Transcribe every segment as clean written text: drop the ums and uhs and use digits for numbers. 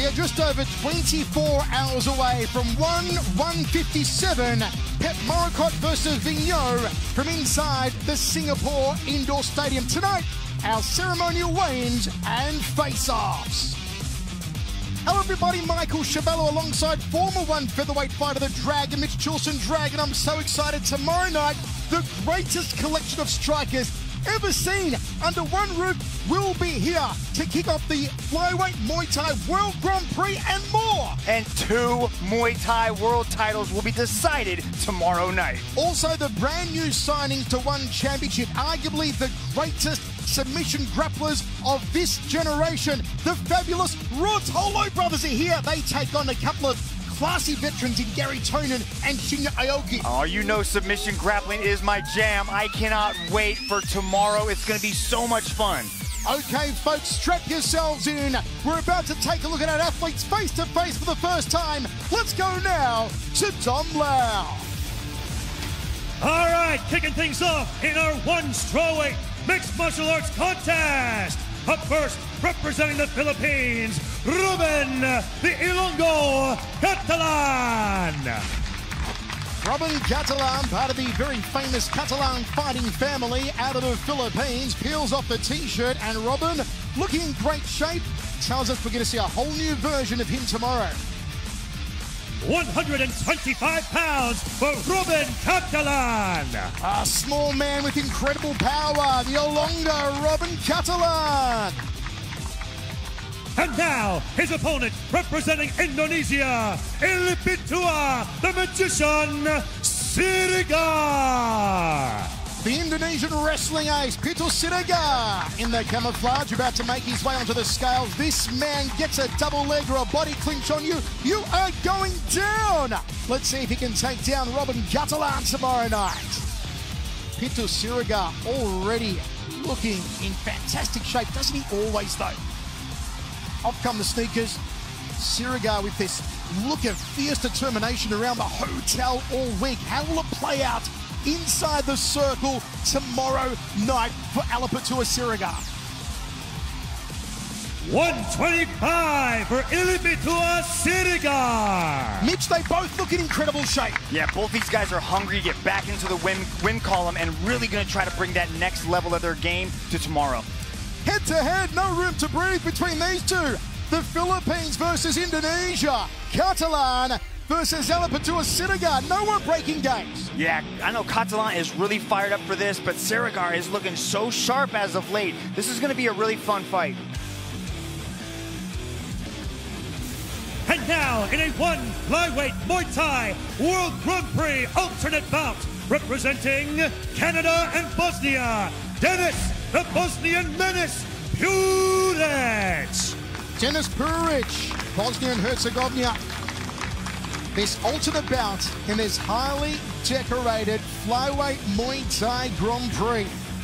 are just over 24 hours away from 157 Pep Moricott versus Vigneault from inside the Singapore Indoor Stadium. Tonight, our ceremonial weigh-ins and face-offs. Hello everybody, Michael Schiavello alongside former one featherweight fighter, the Dragon, Mitch Chilson Dragon. I'm so excited. Tomorrow night, the greatest collection of strikers ever seen under one roof will be here to kick off the Flyweight Muay Thai World Grand Prix and more. And 2 Muay Thai world titles will be decided tomorrow night. Also, the brand new signings to One Championship, arguably the greatest submission grapplers of this generation. The fabulous Ruotolo brothers are here. They take on a couple of classy veterans in Gary Tonin and Shinya Aoki. Oh, you know submission grappling is my jam. I cannot wait for tomorrow. It's going to be so much fun. Okay, folks, strap yourselves in. We're about to take a look at our athletes face to face for the first time. Let's go now to Dom Lau. All right, kicking things off in our one strawweight mixed martial arts contest. Up first, representing the Philippines, Ruben the Ilonggo Catalan. Ruben Catalan, part of the very famous Catalan fighting family out of the Philippines, peels off the t-shirt, and Ruben, looking in great shape, tells us we're going to see a whole new version of him tomorrow. 125 pounds for Ruben Catalan. A small man with incredible power, the Ilonggo Ruben Catalan. And now, his opponent, representing Indonesia, Ilipitua, the Magician, Siregar. The Indonesian wrestling ace, Pito Siregar, in the camouflage, about to make his way onto the scales. This man gets a double leg or a body clinch on you. You are going down. Let's see if he can take down Ruben Catalan tomorrow night. Pito Siregar already looking in fantastic shape. Doesn't he always, though? Off come the sneakers. Siregar with this look of fierce determination around the hotel all week. How will it play out inside the circle tomorrow night for Ilipitua Siregar? 125 for Ilipitua Siregar. Mitch, they both look in incredible shape. Yeah, both these guys are hungry to get back into the win column and really going to try to bring that next level of their game to tomorrow. Head to head, no room to breathe between these two. The Philippines versus Indonesia. Catalan versus Ilipitua Siregar. No one breaking games. Yeah, I know Catalan is really fired up for this, but Siregar is looking so sharp as of late. This is going to be a really fun fight. And now, in a one flyweight Muay Thai World Grand Prix alternate bout, representing Canada and Bosnia, Denis the Bosnian Menace Puric. Denis Puric, Bosnia and Herzegovina. This alternate bout in this highly decorated flyweight Muay Thai Grand Prix.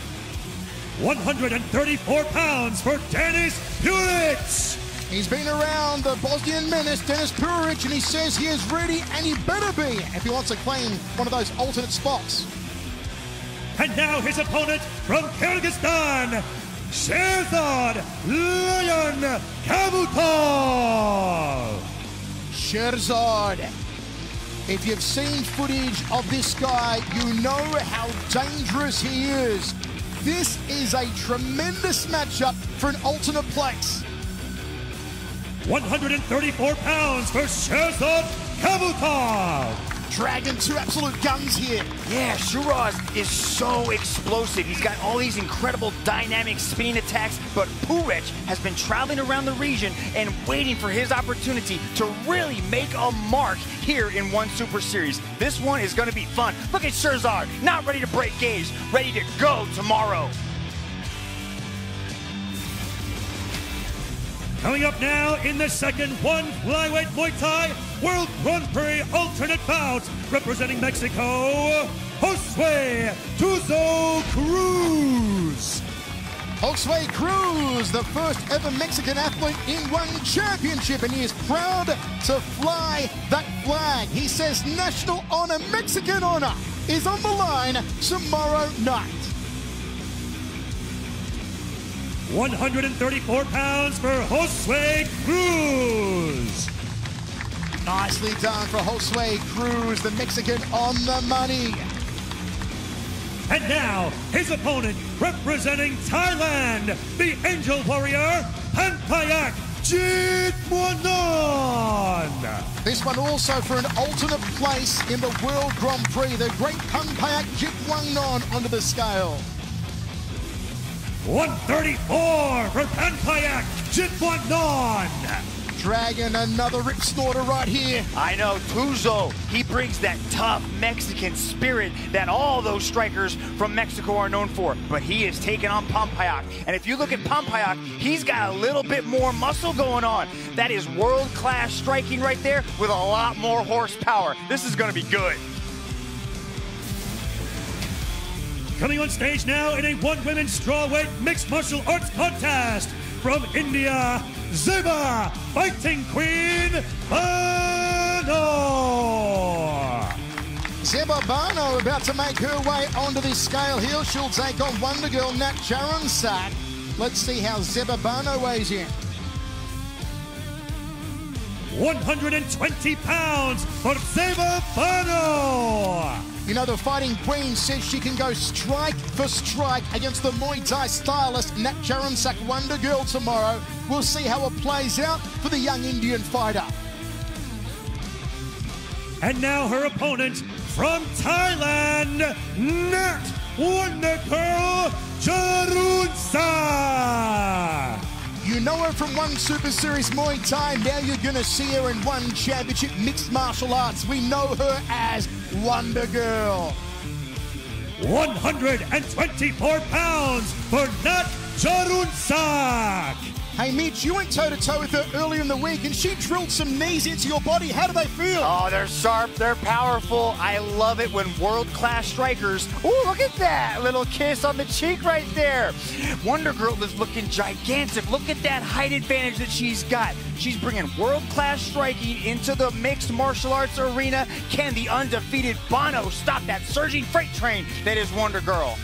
134 pounds for Denis Puric. He's been around the Bosnian Menace, Denis Puric, and he says he is ready, and he better be if he wants to claim one of those alternate spots. And now his opponent from Kyrgyzstan, Sherzad Lion Kabutov. Sherzad. If you've seen footage of this guy, you know how dangerous he is. This is a tremendous matchup for an alternate place. 134 pounds for Sherzad Kabutov. Dragon, two absolute guns here. Yeah, Shiraz is so explosive. He's got all these incredible dynamic spinning attacks, but Puric has been traveling around the region and waiting for his opportunity to really make a mark here in One Super Series. This one is going to be fun. Look at Sherzad, not ready to break gauge, ready to go tomorrow. Coming up now in the second one flyweight Muay Thai World Grand Prix alternate bout, representing Mexico, Josue Tuzo Cruz. Josue Cruz, the first ever Mexican athlete in One Championship, and he is proud to fly that flag. He says national honor, Mexican honor, is on the line tomorrow night. 134 pounds for Josue Cruz. Nicely done for Josue Cruz, the Mexican on the money. And now, his opponent, representing Thailand, the Angel Warrior, Panpayak Jitmuangnon. This one also for an alternate place in the World Grand Prix. The great Panpayak Jitmuangnon onto the scale. 134 for Panpayak Jitmuangnon. Dragon, another rip snorter right here. I know, Tuzo, he brings that tough Mexican spirit that all those strikers from Mexico are known for. But he is taking on Panpayak. And if you look at Panpayak, he's got a little bit more muscle going on. That is world-class striking right there with a lot more horsepower. This is going to be good. Coming on stage now in a one-women strawweight mixed martial arts contest from India, Zeba Fighting Queen Bano. Zeba Bano about to make her way onto this scale here. She'll take on Wonder Girl Nat Charoensak. Let's see how Zeba Bano weighs in. 120 pounds for Zeba Bano. You know, the Fighting Queen says she can go strike for strike against the Muay Thai stylist Nat Charoensak Wonder Girl tomorrow. We'll see how it plays out for the young Indian fighter. And now her opponent from Thailand, Nat Wonder Girl Charoensak. You know her from one Super Series Muay Thai. Now you're going to see her in one championship mixed martial arts. We know her as Wonder Girl. 124 pounds for Nat Charoensak. Hey, Mitch, you went toe-to-toe with her earlier in the week, and she drilled some knees into your body. How do they feel? Oh, they're sharp. They're powerful. I love it when world-class strikers... Ooh, look at that. Little kiss on the cheek right there. Wonder Girl is looking gigantic. Look at that height advantage that she's got. She's bringing world-class striking into the mixed martial arts arena. Can the undefeated Bano stop that surging freight train that is Wonder Girl?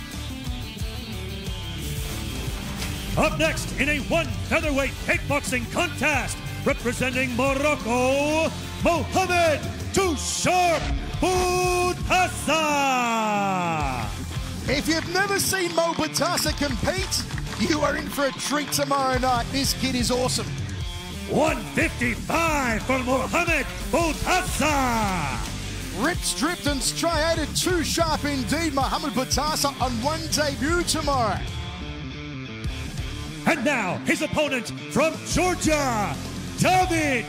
Up next in a one featherweight kickboxing contest, representing Morocco, Mohamed Too Sharp Bouthassa. If you've never seen Mo Bouthassa compete, you are in for a treat tomorrow night. This kid is awesome. 155 for Mohamed Bouthassa. Ripped, stripped, and striated. Too sharp indeed. Mohamed Bouthassa on one debut tomorrow. And now, his opponent from Georgia, David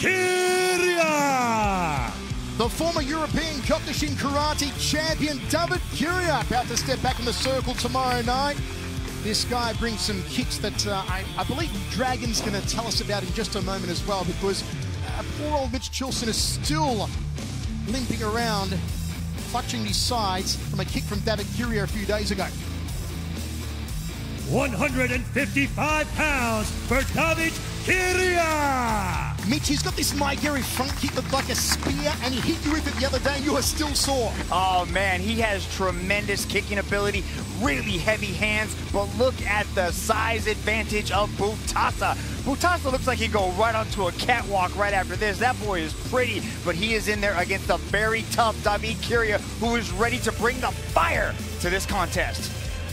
Kiria. The former European Kyokushin Karate champion, David Kiria, about to step back in the circle tomorrow night. This guy brings some kicks that I believe Dragon's going to tell us about in just a moment as well, because poor old Mitch Chilson is still limping around, clutching his sides from a kick from David Kiria a few days ago. 155 pounds for David Kiria. Mitch, he's got this Mai Geri front kick that looked like a spear, and he hit you with it the other day, and you are still sore. Oh, man, he has tremendous kicking ability, really heavy hands, but look at the size advantage of Bouthassa. Bouthassa looks like he'd go right onto a catwalk right after this. That boy is pretty, but he is in there against a very tough David Kiria, who is ready to bring the fire to this contest.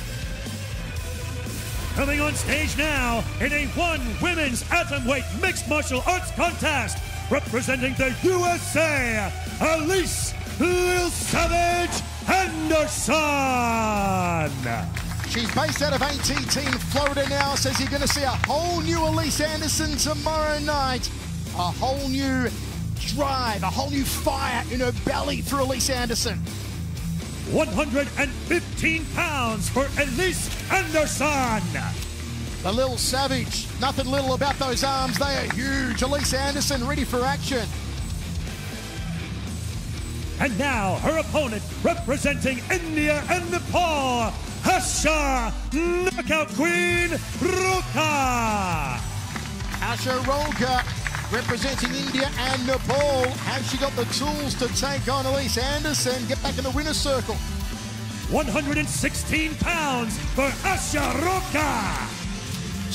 Coming on stage now in a one women's atomweight mixed martial arts contest, representing the USA, Elise Lil Savage Anderson. She's based out of ATT in Florida now, says you're going to see a whole new Elise Anderson tomorrow night. A whole new drive, a whole new fire in her belly for Elise Anderson. 115 pounds for Elise Anderson. The Lil Savage, nothing little about those arms, they are huge. Elise Anderson ready for action. And now her opponent, representing India and Nepal, Asha Knockout Queen Roka. Asha Roka, representing India and Nepal. Has she got the tools to take on Elise Anderson, get back in the winner's circle? 116 pounds for Asha Roka.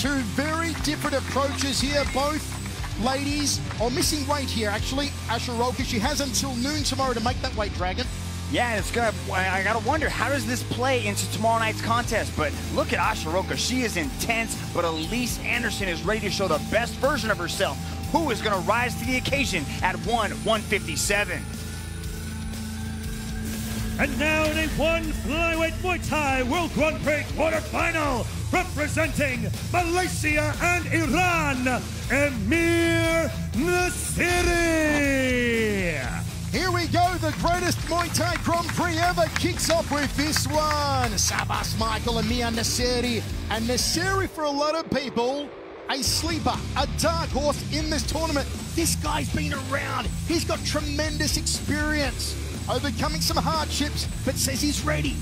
Two very different approaches here. Both ladies are missing weight here, actually. Ashiroka, she has until noon tomorrow to make that weight, Dragon. Yeah, it's good. I gotta wonder, how does this play into tomorrow night's contest? But look at Ashiroka. She is intense, but Elise Anderson is ready to show the best version of herself. Who is gonna rise to the occasion at 157? And now in a one flyweight Muay Thai World Grand Prix quarterfinal, representing Malaysia and Iran, Emir Naseeri. Here we go, the greatest Muay Thai Grand Prix ever kicks off with this one. Savas Michael, Emir Naseeri. And Naseeri, for a lot of people, a sleeper, a dark horse in this tournament. This guy's been around. He's got tremendous experience, overcoming some hardships, but says he's ready.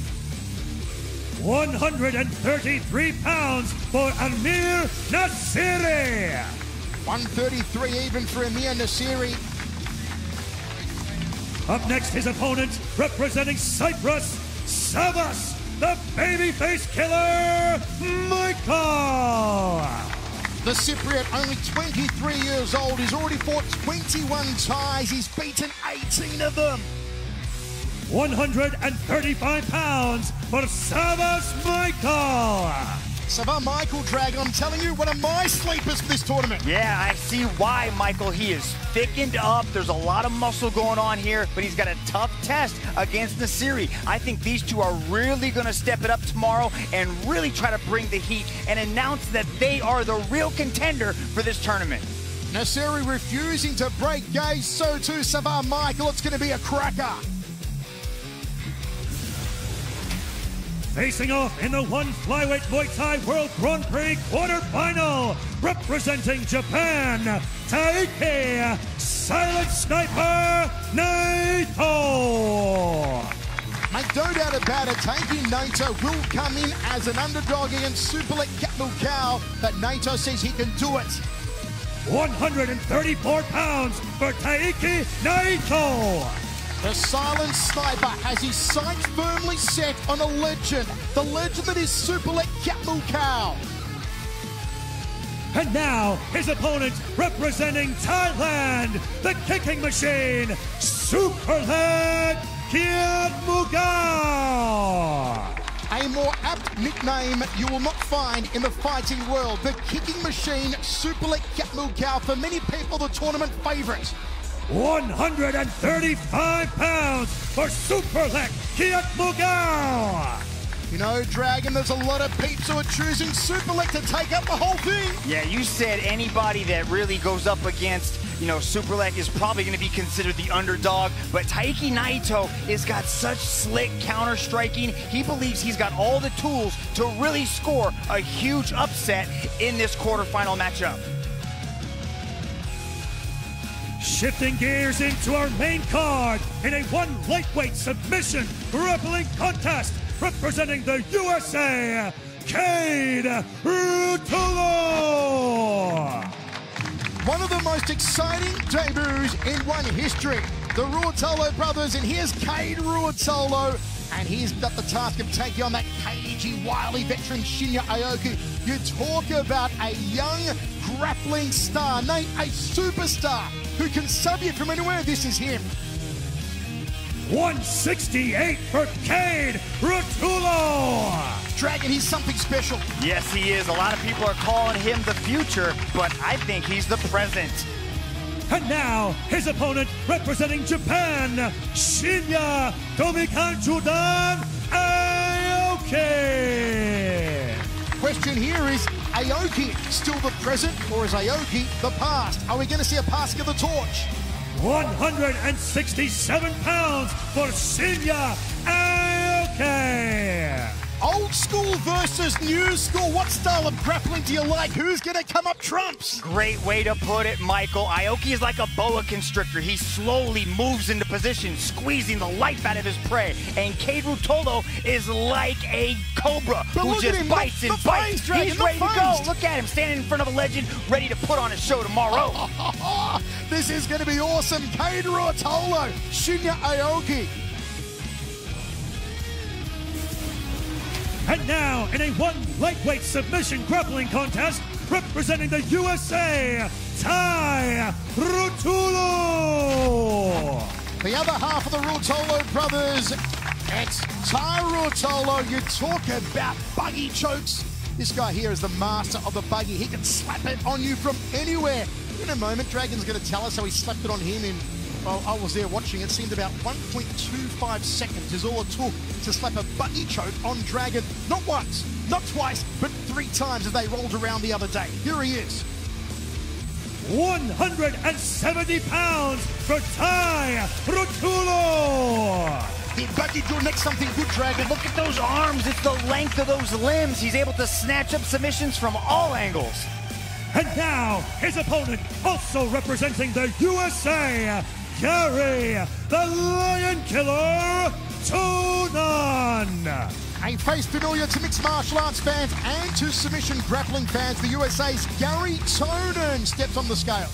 133 pounds for Emir Naseeri. 133 even for Emir Naseeri. Up next, his opponent, representing Cyprus, Savas, the babyface killer, Michael. The Cypriot, only 23 years old. He's already fought 21 ties. He's beaten 18 of them. 135 pounds for Savas Michael. Savas Michael, Dragon, I'm telling you, one of my sleepers for this tournament. Yeah, I see why, Michael. He is thickened up. There's a lot of muscle going on here, but he's got a tough test against Naseeri. I think these two are really going to step it up tomorrow and really try to bring the heat and announce that they are the real contender for this tournament. Naseeri refusing to break gaze, so too Savas Michael. It's going to be a cracker. Facing off in the one flyweight Muay Thai World Grand Prix quarterfinal, representing Japan, Taiki Silent Sniper Naito. Make no doubt about it, Taiki Naito will come in as an underdog against Superlek Katmukau, but Naito says he can do it. 134 pounds for Taiki Naito. The Silent Sniper has his sights firmly set on a legend, the legend that is Superlek Katmukau. And now, his opponent, representing Thailand, the kicking machine, Superlek Katmukau. A more apt nickname you will not find in the fighting world. The kicking machine, Superlek Katmukau, for many people the tournament favourite. 135 pounds for Superlek Katmukau. You know, Dragon, there's a lot of peeps who are choosing Superlek to take up the whole thing. Yeah, you said anybody that really goes up against, Superlek is probably going to be considered the underdog, but Taiki Naito has got such slick counter-striking. He believes he's got all the tools to really score a huge upset in this quarterfinal matchup. Shifting gears into our main card in a one lightweight submission grappling contest, representing the USA, Cade Ruotolo. One of the most exciting debuts in one history. The Ruotolo brothers, and here's Cade Ruotolo, and he's got the task of taking on that cagey, wily veteran Shinya Aoki. You talk about a young grappling star, Nate, a superstar who can sub you from anywhere. This is him. 168 for Cade Ruotolo. Dragon, he's something special. Yes, he is. A lot of people are calling him the future, but I think he's the present. And now, his opponent, representing Japan, Shinya Tomikanjudan Aoki. Question here is, Aoki still the present, or is Aoki the past? Are we going to see a passing of the torch? 167 pounds for Shinya Aoki. Old school versus new school. What style of grappling do you like? Who's going to come up trumps? Great way to put it, Michael. Aoki is like a boa constrictor. He slowly moves into position, squeezing the life out of his prey. And Cade Ruotolo is like a cobra who just bites and bites. He's ready to go. Look at him standing in front of a legend, ready to put on a show tomorrow. This is going to be awesome. Cade Ruotolo, Shinya Aoki. And now, in a one lightweight submission grappling contest, representing the USA, Tai Ruotolo. The other half of the Ruotolo brothers, it's Tai Ruotolo. You talk about buggy chokes. This guy here is the master of the buggy. He can slap it on you from anywhere. In a moment, Dragon's going to tell us how he slapped it on him in, well, I was there watching. It seemed about 1.25 seconds is all it took to slap a buggy choke on Dragon. Not once, not twice, but 3 times as they rolled around the other day. Here he is. 170 pounds for Tai Ruotolo. Did Buggy do next something good, Dragon? Look at those arms. It's the length of those limbs. He's able to snatch up submissions from all angles. And now, his opponent, also representing the USA, Gary, the Lion Killer, Tonon. A face familiar to mixed martial arts fans and to submission grappling fans. The USA's Gary Tonon steps on the scale.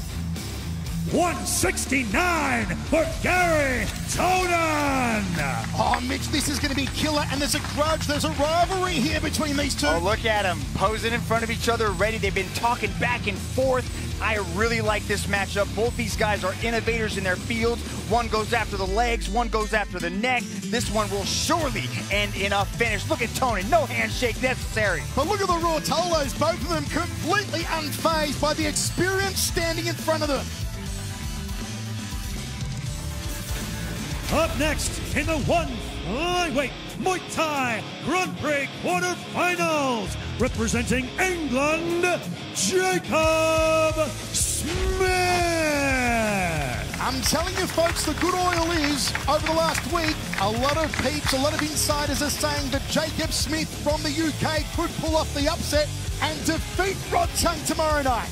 169 for Gary Tonon. Oh, Mitch, this is going to be killer, and there's a grudge, there's a rivalry here between these two. Oh, look at them, posing in front of each other, ready. They've been talking back and forth. I really like this matchup. Both these guys are innovators in their fields. One goes after the legs, one goes after the neck. This one will surely end in a finish. Look at Tonon, no handshake necessary. But look at the Ruotolos, both of them completely unfazed by the experience standing in front of them. Up next in the one lightweight Muay Thai Grand Prix quarterfinals, representing England, Jacob Smith. I'm telling you, folks, the good oil is, over the last week, a lot of peeps, a lot of insiders are saying that Jacob Smith from the UK could pull off the upset and defeat Rodtang tomorrow night.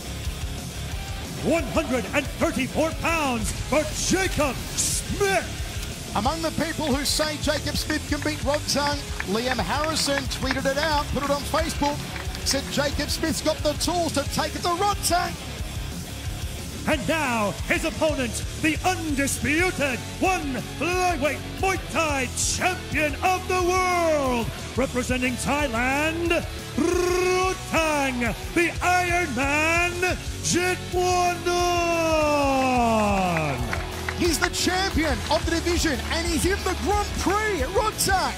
134 pounds for Jacob Smith. Among the people who say Jacob Smith can beat Rodtang, Liam Harrison tweeted it out, put it on Facebook, said Jacob Smith's got the tools to take it to Rodtang. And now, his opponent, the undisputed one lightweight Muay Thai champion of the world, representing Thailand, Rodtang, the Iron Man, Jitwanon. He's the champion of the division, and he's in the Grand Prix at Rodtang.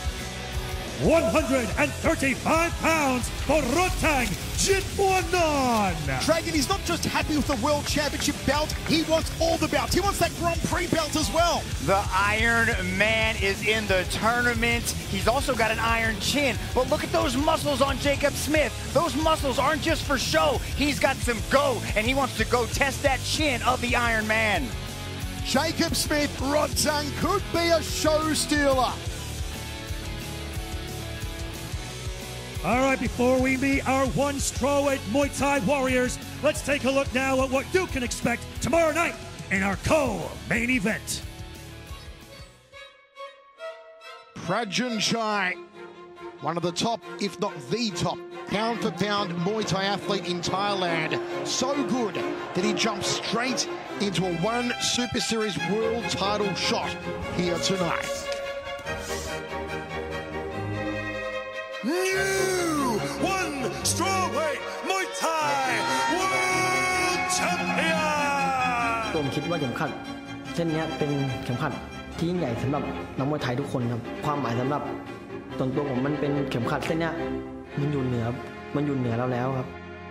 135 pounds for Rodtang Jitwanon. Dragon, he's not just happy with the World Championship belt, he wants all the belts. He wants that Grand Prix belt as well. The Iron Man is in the tournament. He's also got an iron chin, but look at those muscles on Jacob Smith. Those muscles aren't just for show. He's got some go, and he wants to go test that chin of the Iron Man. Jacob Smith, Rodtang could be a show stealer. All right, before we meet our one strawweight Muay Thai warriors, let's take a look now at what you can expect tomorrow night in our co-main event. Prajan Chai, one of the top, if not the top, pound-for-pound Muay Thai athlete in Thailand. So good that he jumped straight into a One Super Series world title shot here tonight. New one strawweight Muay Thai world champion. ผมคิดว่าเข็มขัดเส้นนี้เป็นเข็มขัดที่ยิ่งใหญ่สำหรับนักมวยไทยทุกคนครับความหมายสำหรับส่วนตัวผมมันเป็นเข็มขัดเส้นนี้มันอยู่เหนือเราแล้วครับ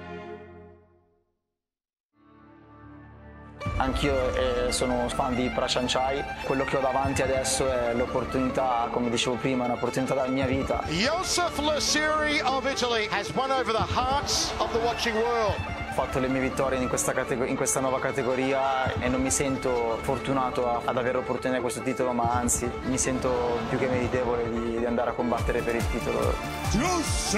Anch'io sono fan di Prajan Chai, quello che ho davanti adesso è l'opportunità, come dicevo prima, un'opportunità della mia vita. Joseph Lassiri of Italy has won over the hearts of the watching world. Ho fatto le mie vittorie in questa nuova categoria e non mi sento fortunato ad avere l'opportunità di questo titolo, ma anzi mi sento più che meritevole di andare a combattere per il titolo. Joseph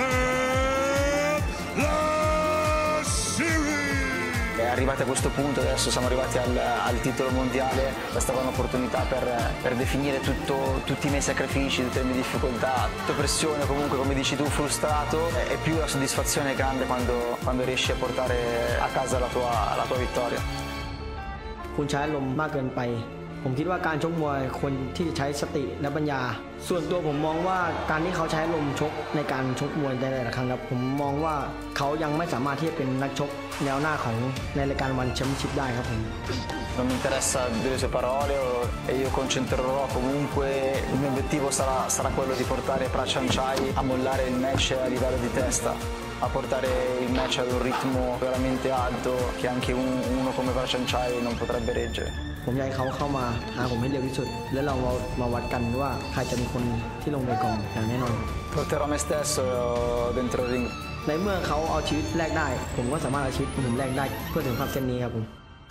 Lassiri. Arrivati a questo punto, adesso siamo arrivati al titolo mondiale, questa è un'opportunità per definire tutti i miei sacrifici, tutte le mie difficoltà, tutta pressione, comunque come dici tu, frustrato, e più la soddisfazione grande quando riesci a portare a casa la tua vittoria. คุณใช้อารมณ์มากเกินไป ผผมคิดว่าการชกมวยควรที่จะใช้สติและปัญญาส่วนตัวผมมองว่าการที่เขาใช้ลมชกในการชกมวยในแต่ละครั้งครับผมมองว่าเขายังไม่สามารถที่จะเป็นนักชกแนวหน้าของในรายการวันแชมเปี้ยนชิพได้ครับผม Non mi interessa delle sue parole e io concentrerò comunque, il mio obiettivo sarà quello di portare Prachancai a mollare il match a livello di testa, a portare il match ad un ritmo veramente alto che anche uno come Prachancai non potrebbe reggere. ผมอยากให้เขาเข้ามาหาผมให้เร็วที่สุดและเรามาวัดกันว่าใครจะเป็นคนที่ลงในกองอย่างแน่นอน Porterò me stesso dentro il ring. ในเมื่อเขาเอาชีวิตแลกได้ผมก็สามารถเอาชีวิตผมแลกได้เพื่อถึงความเส้นนี้ครับผม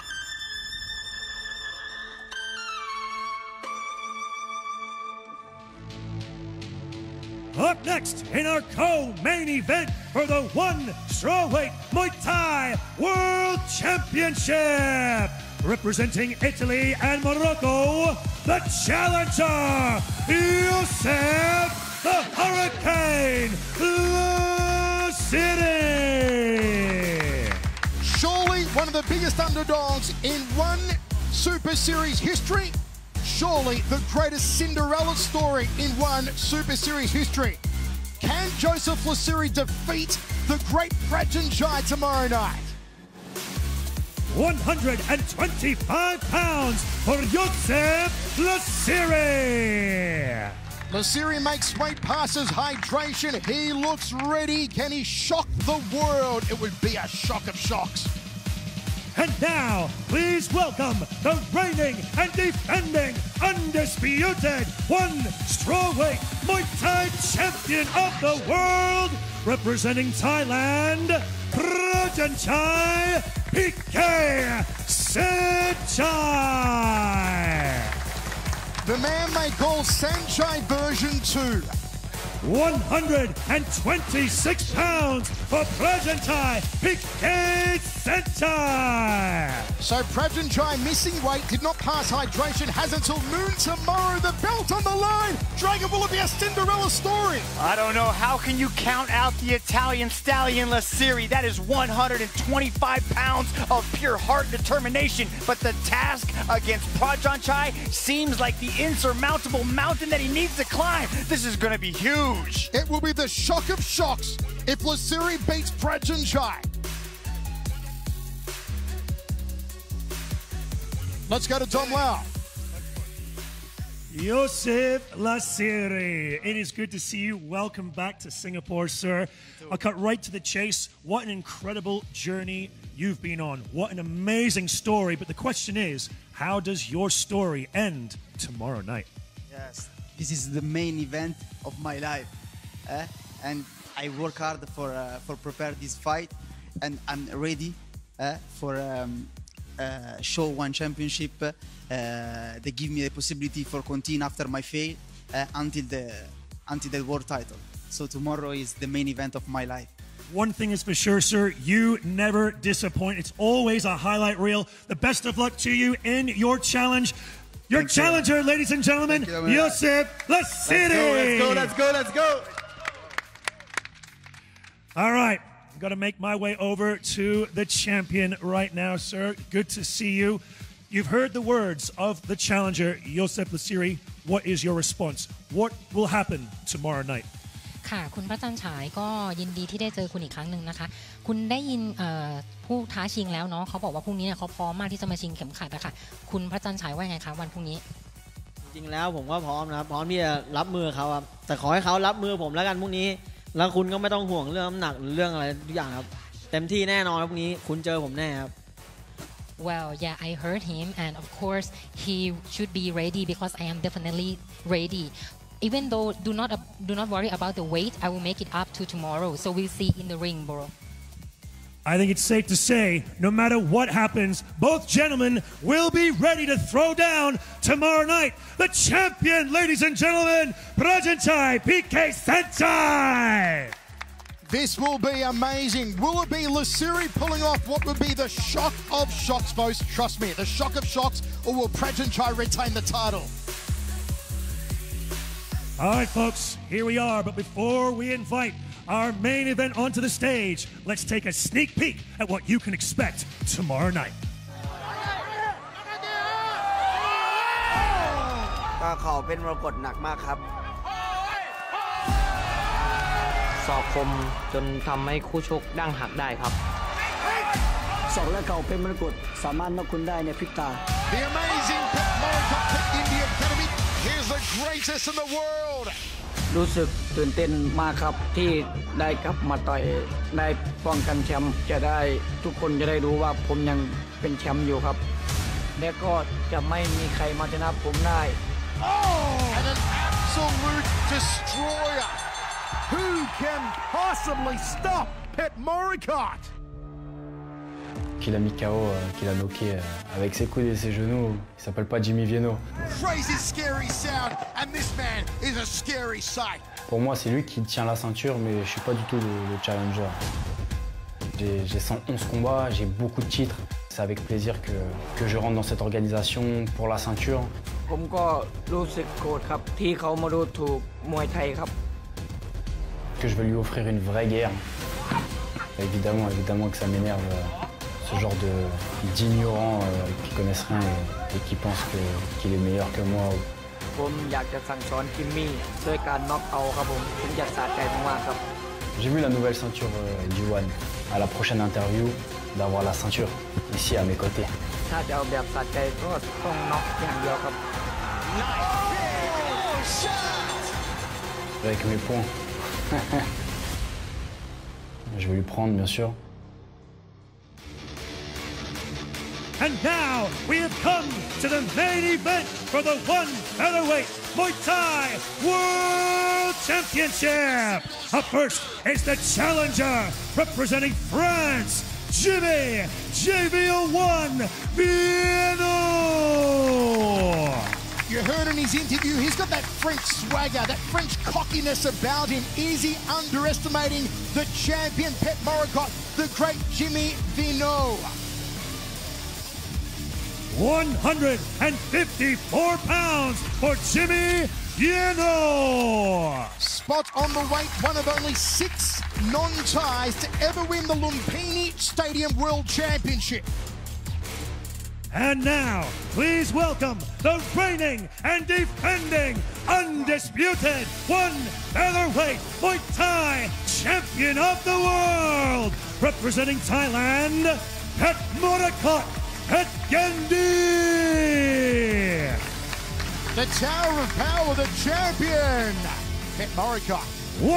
Up next in our co-main event for the one strawweight Muay Thai World Championship, representing Italy and Morocco, the challenger, Youssef the Hurricane Lassiri. Surely one of the biggest underdogs in one Super Series history. Surely the greatest Cinderella story in one Super Series history. Can Joseph Lassiri defeat the great Prachancai tomorrow night? 125 pounds for Youssef Lassiri. Lassiri makes weight passes hydration. He looks ready. Can he shock the world? It would be a shock of shocks. And now, please welcome the reigning and defending undisputed one strawweight Muay Thai champion of the world, representing Thailand, Prachancai PK Saenchai. The man they call Saenchai version 2. 126 pounds for Prachancai PK Saenchai. So Prachancai missing weight, did not pass hydration, has until noon tomorrow. The belt on the line. Dragon, will it be a Cinderella story? I don't know. How can you count out the Italian stallion Lassiri? That is 125 pounds of pure heart determination. But the task against Prachancai seems like the insurmountable mountain that he needs to climb. This is going to be huge. It will be the shock of shocks if Lassiri beats Prachancai. Let's go to Dom Lau. Youssef Lassiri, it is good to see you. Welcome back to Singapore, sir. I'll cut right to the chase. What an incredible journey you've been on. What an amazing story. But the question is, how does your story end tomorrow night? Yes, this is the main event of my life. And I work hard for prepare this fight, and I'm ready for show one championship. They give me the possibility for continue after my fail until the world title. So tomorrow is the main event of my life. One thing is for sure, sir, you never disappoint. It's always a highlight reel. The best of luck to you in your challenge. Your challenger, ladies and gentlemen, Youssef Lassiri. Let's go. All right, I've got to make my way over to the champion right now, sir. Good to see you. You've heard the words of the challenger, Youssef Lassiri. What is your response? What will happen tomorrow night? ค่ะคุณพระจันทร์ฉายก็ยินดีที่ได้เจอคุณอีกครั้งหนึ่งนะคะคุณได้ยินผู้ท้าชิงแล้วเนาะเขาบอกว่าพรุ่งนี้เนี่ยเขาพร้อมมากที่จะมาชิงเข็มขัดอะค่ะคุณพระจันทร์ฉายว่าไงคะวันพรุ่งนี้จริงแล้วผมก็พร้อมนะครับพร้อมที่จะรับมือเขาครับแต่ขอให้เขารับมือผมแล้วกันพรุ่งนี้แล้วคุณก็ไม่ต้องห่วงเรื่องน้ำหนักหรือเรื่องอะไรทุกอย่างครับเต็มที่แน่นอนพรุ่งนี้คุณเจอผมแน่ครับ Well, yeah, I heard him, and of course, he should be ready because I am definitely ready. Even though do not worry about the weight, I will make it up to tomorrow. So we'll see in the ring, bro. I think it's safe to say, no matter what happens, both gentlemen will be ready to throw down tomorrow night. The champion, ladies and gentlemen, Prachancai PK Saenchai. This will be amazing. Will it be Lassiri pulling off what would be the shock of shocks, folks? Trust me, the shock of shocks, or will Prachancai retain the title? All right, folks, here we are. But before we invite our main event onto the stage, let's take a sneak peek at what you can expect tomorrow night. เข่าเป็นมรกตหนักมากครับศอกคมจนทำให้คู่ชกดั้งหักได้ครับศอกและเข่าเป็นมรกตสามารถน็อกคุณได้ในพริบตา The amazing Pet Moricott Pet India Academy. Here's the greatest in the world. รู้สึกตื่นเต้นมากครับที่ได้กลับมาต่อยได้ป้องกันแชมป์จะได้ทุกคนจะได้รู้ว่าผมยังเป็นแชมป์อยู่ครับและก็จะไม่มีใครมาชนะผมได้ Oh, and an absolute destroyer. Who can possibly stop Pet Moricott? Qu'il a mis KO, qu'il a knocké avec ses coudes et ses genoux, il s'appelle pas Jimmy Vienno. Crazy scary sound, and this man is a scary sight. Pour moi, c'est lui qui tient la ceinture, mais je suis pas du tout le challenger. J'ai 111 combats, j'ai beaucoup de titres. C'est avec plaisir que je rentre dans cette organisation pour la ceinture. ผมก็รู้สึกโกรธครับที่เขามาดูถูกมวยไทยครับ Que je veux lui offrir une vraie guerre. Évidemment que ça m'énerve. Ce genre d'ignorants qui connaissent rien et qui pensent qu'il est meilleur que moi. ผมอยากจะสั่งสอนจิมมี่ด้วยการน็อกเอาครับผมอยากสะใจมากๆครับ J'ai vu la nouvelle ceinture du One. À la prochaine interview, d'avoir la ceinture ici à mes côtés. ถ้าจะเอาแบบสะใจก็ต้องน็อกอย่างเดียวครับ Avec mes poings. Je vais lui prendre, bien sûr. And now we have come to the main event for the one featherweight Muay Thai World Championship. Up first is the challenger representing France, Jimmy JVO1 Vienno. You heard in his interview, he's got that French swagger, that French cockiness about him. Is he underestimating the champion Pet Moricott, the great Jimmy Vienno? 154 pounds for Jimmy Vienno. Spot on the weight, one of only 6 non-Thais to ever win the Lumpini Stadium World Championship. And now, please welcome the reigning and defending undisputed one featherweight Muay Thai champion of the world, representing Thailand, Pet Moricott Pet Gendi. The Tower of Power, the champion, Pet Moricott.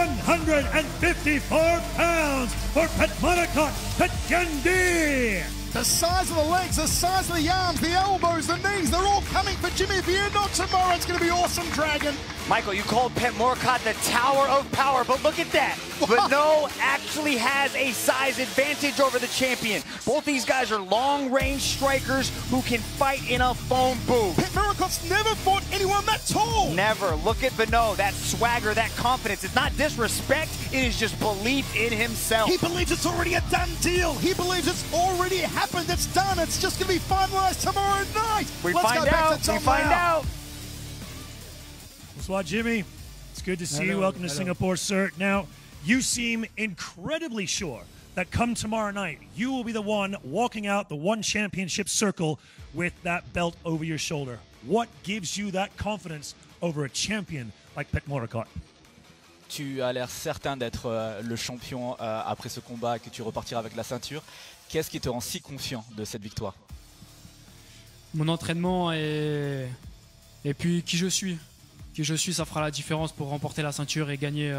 154 pounds for Pet Moricott Pet Gendi. The size of the legs, the size of the arms, the elbows, the knees, they're all coming for Jimmy Vienno tomorrow. It's going to be awesome, Dragon. Michael, you called Pet Moricott the Tower of Power, but look at that. Vienno actually has a size advantage over the champion. Both these guys are long-range strikers who can fight in a foam booth. Pet Moricott's never fought anyone that tall. Never. Look at Vienno, that swagger, that confidence. It's not disrespect, it is just belief in himself. He believes it's already a done deal. He believes it's already happened. It's done. It's just going to be finalized tomorrow night. We Let's find go back out. to Tom We find now. out. Bonsoir, Jimmy. It's good to see you. Welcome to Singapore, sir. Now, you seem incredibly sure that come tomorrow night, you will be the one walking out the one championship circle with that belt over your shoulder. What gives you that confidence over a champion like Pet Moricott? Tu as l'air certain d'être le champion après ce combat et que tu repartiras avec la ceinture. Qu'est-ce qui te rend si confiant de cette victoire? Mon entraînement et puis qui je suis. Qui je suis, ça fera la différence pour remporter la ceinture et gagner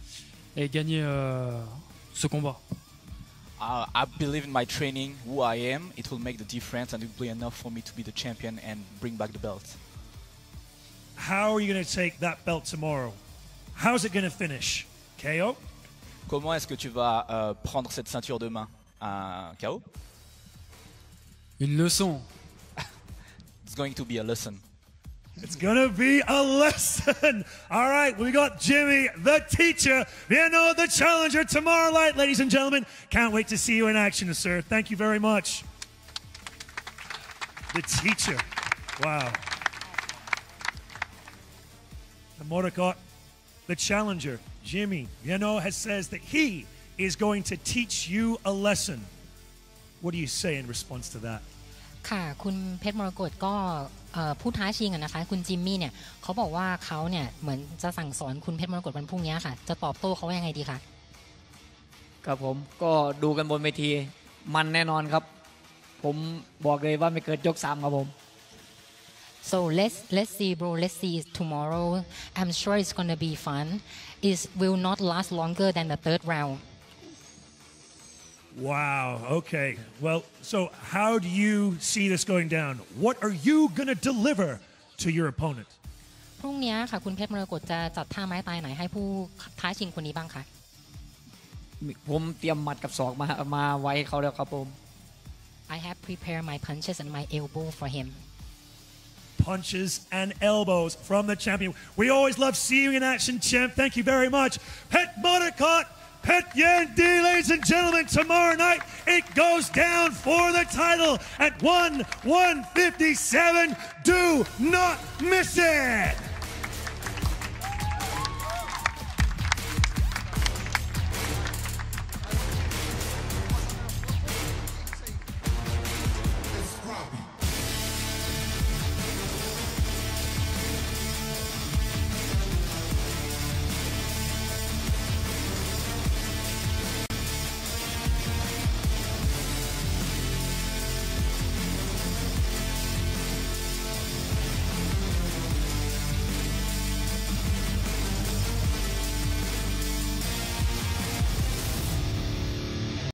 ce combat. I believe in my training, who I am. It will make the difference and it will be enough for me to be the champion and bring back the belt. How are you going to take that belt tomorrow? How's it going to finish? KO? Comment est-ce que tu vas prendre cette ceinture demain? Un KO? Une leçon. It's going to be a lesson. It's gonna be a lesson. All right, we got Jimmy, the teacher, Vienno, the challenger, tomorrow night, ladies and gentlemen. Can't wait to see you in action, sir. Thank you very much. The teacher. Wow. The Moricott, the challenger, Jimmy Vienno, says that he is going to teach you a lesson. What do you say in response to that? ค่ะคุณเพชรมรกตก็ผู้ท้าชิงนะคะคุณจิมมี่เนี่ยเขาบอกว่าเขาเนี่ยเหมือนจะสั่งสอนคุณเพชรมรกตวันพรุ่งนี้ค่ะจะตอบโต้เขาว่ายังไงดีคะครับผมก็ดูกันบนเวทีมันแน่นอนครับผมบอกเลยว่าไม่เกินยก3ครับผม So let's see bro let's see tomorrow I'm sure it's gonna be fun it will not last longer than the third round Wow. Okay. Well, so how do you see this going down? What are you going to deliver to your opponent? พรุ่งนี้ค่ะคุณเพชรมรกตจะจัดท่าไม้ตายไหนให้ผู้ท้าชิงคนนี้บ้างคะผมเตรียมหมัดกับศอกมาไว้เขาแล้วครับผม I have prepared my punches and my elbow for him Punches and elbows from the champion. We always love seeing you in action, champ. Thank you very much. Pet Mothercott, Pet Yan D, ladies and gentlemen, tomorrow night it goes down for the title at 157. Do not miss it.